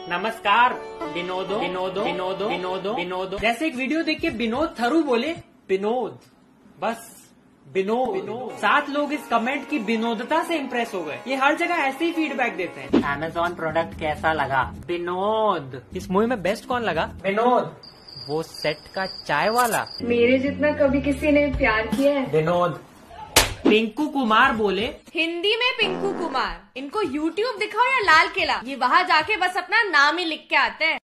नमस्कार विनोदो विनोदो विनोदो विनोदो विनोदो। जैसे एक वीडियो देख के विनोद थरू बोले विनोद, बस विनोद। 7 लोग इस कमेंट की विनोदता से इम्प्रेस हो गए। ये हर जगह ऐसे ही फीडबैक देते हैं। Amazon प्रोडक्ट कैसा लगा? विनोद। इस मूवी में बेस्ट कौन लगा? विनोद। वो सेट का चाय वाला। मेरे जितना कभी किसी ने प्यार किया है? विनोद। पिंकू कुमार बोले हिंदी में पिंकू कुमार। इनको YouTube दिखाओ या लाल किला, ये वहाँ जाके बस अपना नाम ही लिख के आते हैं।